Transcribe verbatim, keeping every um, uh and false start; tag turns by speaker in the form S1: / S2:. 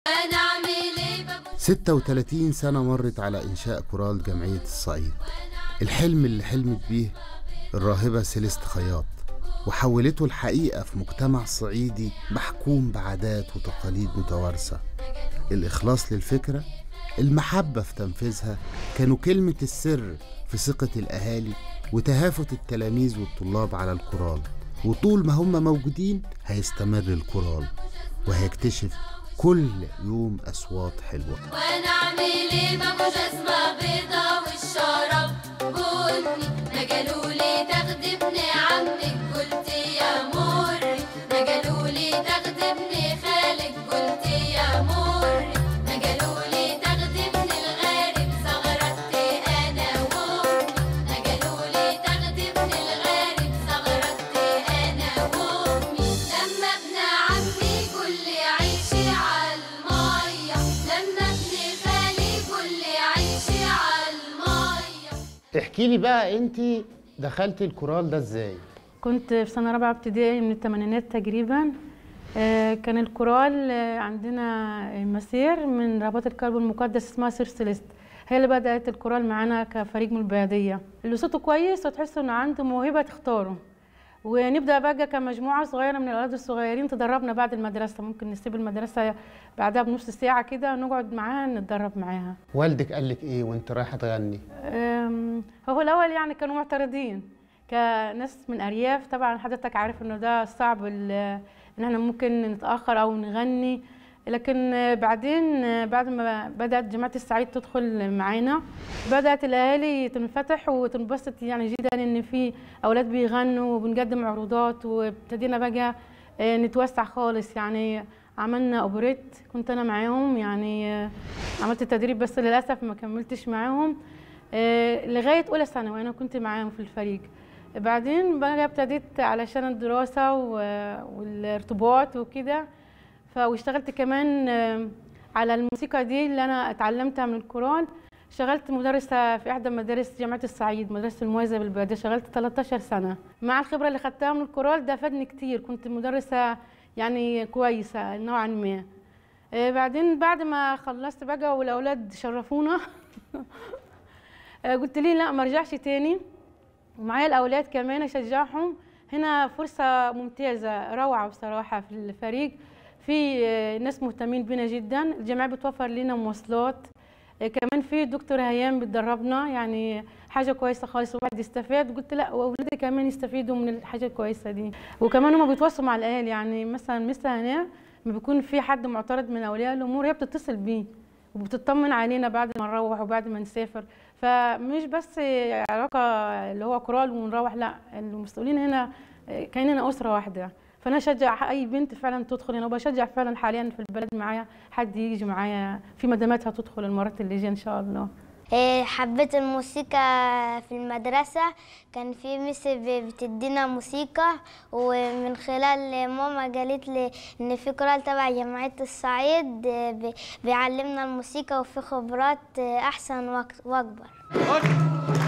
S1: ستة وثلاثين سنة مرت على إنشاء كورال جمعية الصعيد، الحلم اللي حلمت بيه الراهبة سيليست خياط، وحولته الحقيقة في مجتمع صعيدي محكوم بعادات وتقاليد متوارثة. الإخلاص للفكرة، المحبة في تنفيذها، كانوا كلمة السر في ثقة الأهالي وتهافت التلاميذ والطلاب على الكورال. وطول ما هم موجودين هيستمر الكورال وهيكتشف كل يوم أصوات حلوة.
S2: ونعمل ايه بابو جزمة بيضة والشراب بني، ما قالولي تاخدي ابن عمك قلت يا مري، ما قالولي تاخدي ابن خالك قلت يا مري، ما قالولي تاخدي ابن الغارب صغرت انا وامي، ما قالولي تاخدي ابن الغارب صغرت انا وامي. لما ابن عمي قول لي عيشي على الميه، لما ابن خالي قول لي عيشي على الميه.
S1: احكي لي بقى انت دخلتي الكورال ده ازاي؟
S3: كنت في سنة رابعة ابتدائي من الثمانينات تقريبا. آه، كان الكورال آه، عندنا مسير من رباط الكرب المقدس اسمها سير سيليست، هي اللي بدأت الكورال معانا كفريق من البلدية، اللي صوته كويس وتحسوا انه عنده موهبة تختاره. ونبدأ بقى كمجموعة صغيرة من الأولاد الصغيرين تدربنا بعد المدرسة، ممكن نسيب المدرسة بعدها بنص ساعة كده ونقعد معاها نتدرب معاها.
S1: والدك قال لك ايه وانت رايحة تغني؟
S3: أم، هو الأول يعني كانوا معترضين كناس من أرياف، طبعا حضرتك عارف إنه ده صعب ال- إن احنا ممكن نتأخر أو نغني، لكن بعدين بعد ما بدأت جماعة الصعيد تدخل معانا بدأت الأهالي تنفتح وتنبسط يعني جدا إن في أولاد بيغنوا وبنقدم عروضات، وابتدينا بقى نتوسع خالص. يعني عملنا أوبريت كنت أنا معاهم، يعني عملت تدريب بس للأسف ما كملتش معاهم لغاية أولى ثانوي وأنا كنت معاهم في الفريق. بعدين بقى ابتديت علشان الدراسة والارتباط وكده، فاشتغلت كمان على الموسيقى دي اللي أنا اتعلمتها من الكورال. اشتغلت مدرسة في إحدى مدارس جامعة الصعيد، مدرسة الموازة بالبلدية، اشتغلت ثلاثة عشر سنة. مع الخبرة اللي خدتها من الكورال ده فادني كتير، كنت مدرسة يعني كويسة نوعا ما. بعدين بعد ما خلصت بقى والأولاد شرفونا قلت لي لا ما ارجعش تاني، ومعايا الأولاد كمان أشجعهم. هنا فرصة ممتازة روعة بصراحة في الفريق، في ناس مهتمين بينا جدا، الجمعية بتوفر لنا مواصلات، كمان في دكتور هيام بتدربنا، يعني حاجة كويسة خالص الواحد يستفاد. قلت لا وأولادي كمان يستفيدوا من الحاجة الكويسة دي، وكمان هم بيتواصلوا مع الأهالي. يعني مثلا مثل هنا ما بيكون في حد معترض من أولياء الأمور هي بتتصل بيه وبتطمن علينا بعد ما نروح وبعد ما نسافر، فمش بس علاقة اللي هو كورال ونروح، لا المسؤولين هنا كأننا أسرة واحدة. فأنا أشجع أي بنت فعلا تدخل هنا، وبشجع فعلا حاليا في البلد معايا حد يجي معايا في مداماتها تدخل المرات اللي جايه إن شاء الله.
S4: حبيت الموسيقى في المدرسة، كان في ميس بتدينا موسيقى، ومن خلال ماما قالت لي إن في كورال تبع جمعية الصعيد بيعلمنا الموسيقى وفي خبرات أحسن وأكبر.